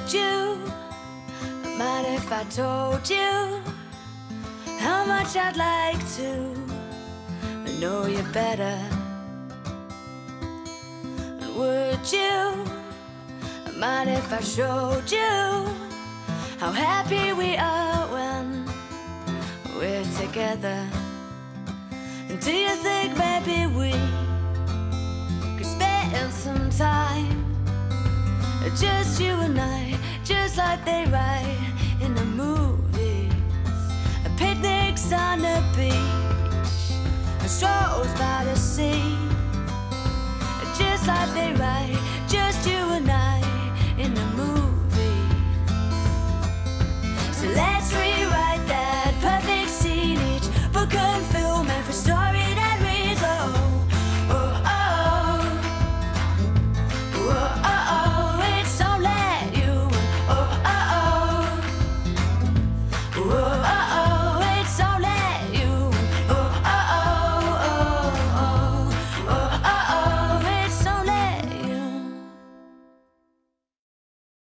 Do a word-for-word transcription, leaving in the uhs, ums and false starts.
Would you mind if I told you how much I'd like to know you better? And would you mind if I showed you how happy we are when we're together? And do you think maybe we could spend some time, just you and I, just like they write in the movies? Picnics on the beach, strolls by the sea, just like they write